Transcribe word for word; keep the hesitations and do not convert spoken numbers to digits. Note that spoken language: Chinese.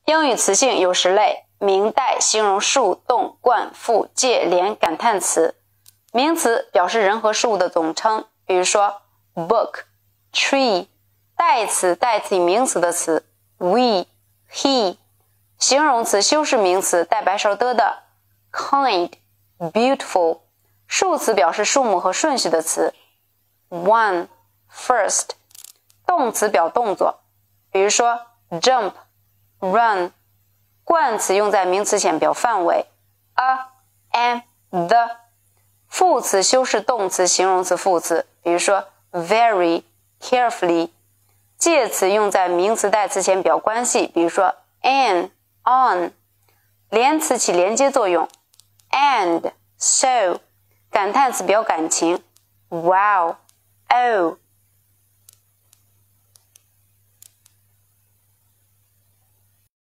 英语词性有十类，名带形容事物动冠复介连感叹词。名词表示人和事物的总称，比如说 book tree。代词代替名词的词 we he。形容词修饰名词带白勺的的 kind beautiful。数词表示数目和顺序的词 one first。动词表动作，比如说 jump run。冠词用在名词前表范围 a am the。副词修饰动词形容词副词，比如说 very carefully。介词用在名词代词前表关系，比如说 an on。连词起连接作用 and so。感叹词表感情 wow oh。